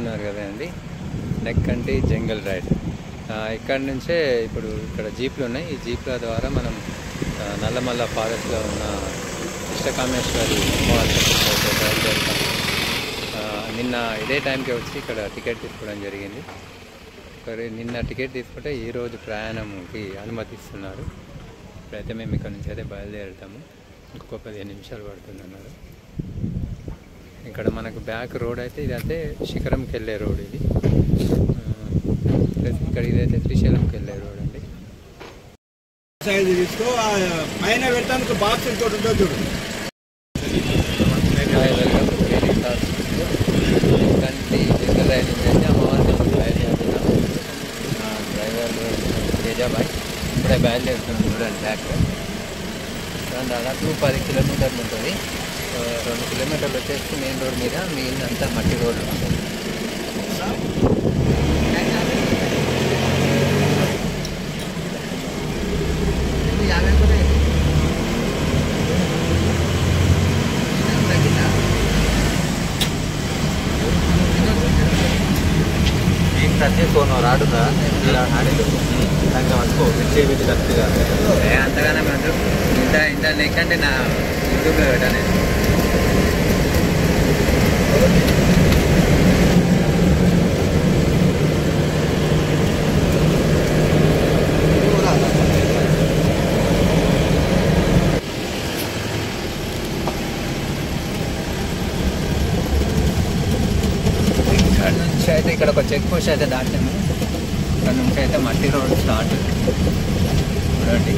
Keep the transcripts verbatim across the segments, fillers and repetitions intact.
చూస్తున్నారు కదా అండి, నెక్కంటి జంగల్ రైడ్. ఇక్కడ నుంచే ఇప్పుడు ఇక్కడ జీప్లు ఉన్నాయి. ఈ జీప్ల ద్వారా మనం నల్లమల్ల ఫారెస్ట్లో ఉన్న ఇష్టకామేశ్వరి అమ్మవారి బయలుదేరుతాం. నిన్న ఇదే టైంకి వచ్చి ఇక్కడ టికెట్ తీసుకోవడం జరిగింది. నిన్న టికెట్ తీసుకుంటే ఈరోజు ప్రయాణంకి అనుమతిస్తున్నారు. ఇప్పుడైతే మేము ఇక్కడ నుంచి అయితే బయలుదేరుతాము. ఇంకొక పదిహేను నిమిషాలు పడుతుంది అన్నారు. ఇక్కడ మనకు బ్యాక్ రోడ్ అయితే ఇదైతే శిఖరంకి వెళ్ళే రోడ్, ఇది ప్లస్ ఇక్కడ ఇదైతే శ్రీశైలంకి వెళ్ళే రోడ్ అండి. పైన పెట్టడానికి బాక్స్ ఇంకోటి ఉంటుంది చూడు. కంటి జంగల్ రైడింగ్ అయితే అమ్మవారి బయలుదేరుతున్నాం. డ్రైవర్ తేజాబాయ్ ఇప్పుడే బయలుదేరుతున్నాం. చూడండి బ్యాక్ దాదాపు పది కిలోమీటర్లు ఉంటుంది. రెండు కిలోమీటర్లు వచ్చేసి మెయిన్ రోడ్ మీద, మిగిలినంతా మట్టి రోడ్లు ఉంటుంది. సోను రాడుదా ఆడిదు అనుకో చేపించి కరెక్ట్గా అంతగానే మనం ఇంత ఇంత నెక్కంటే నా యూట్యూబ్లో పెట్టాను. ఇక్కడ నుంచి అయితే ఇక్కడ ఒక చెక్ పోస్ట్ అయితే దాటాము. ఇక్కడ నుంచి అయితే మట్టి రోడ్ స్టార్ట్. చూడండి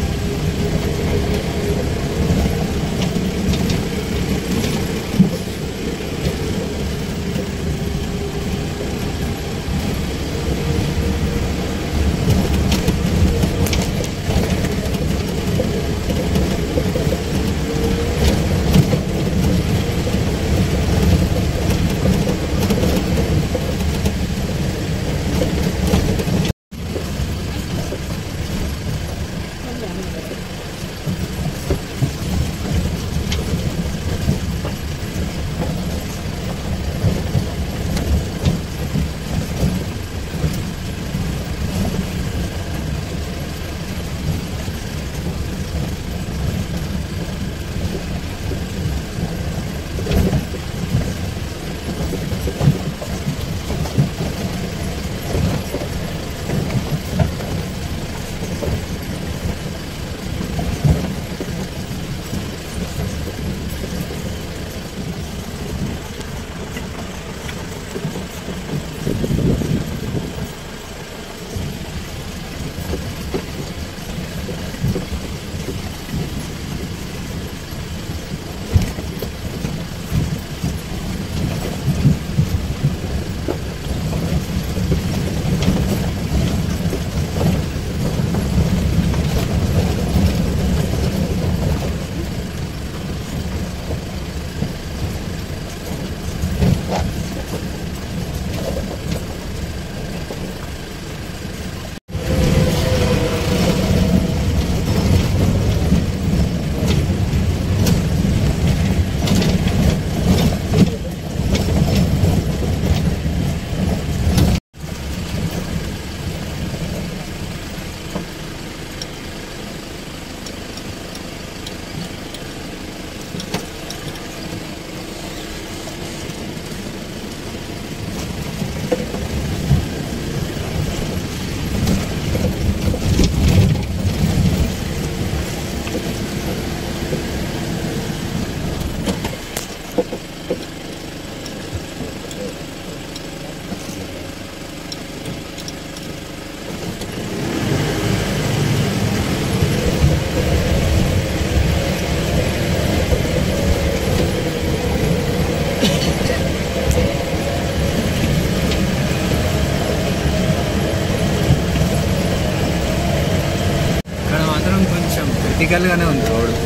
క్రిటికల్గానే ఉంది రోడ్.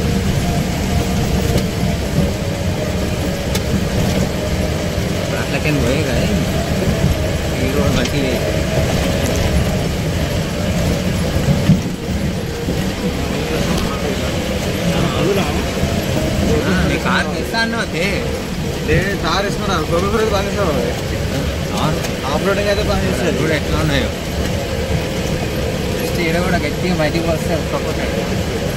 అట్లకేం పోయే కానీ ఈ రోడ్ మంచిది. నీ కార్ తీస్తా అన్నావు అదే తార్ ఇస్తున్నా బాగా ఆఫ్ రోడింగ్ అయితే పని చేస్తుంది. కూడా ఎట్లా ఉన్నాయో జస్ట్ ఈడ కూడా గట్టిగా బయటికి వస్తే ఒక్కపోతాడు.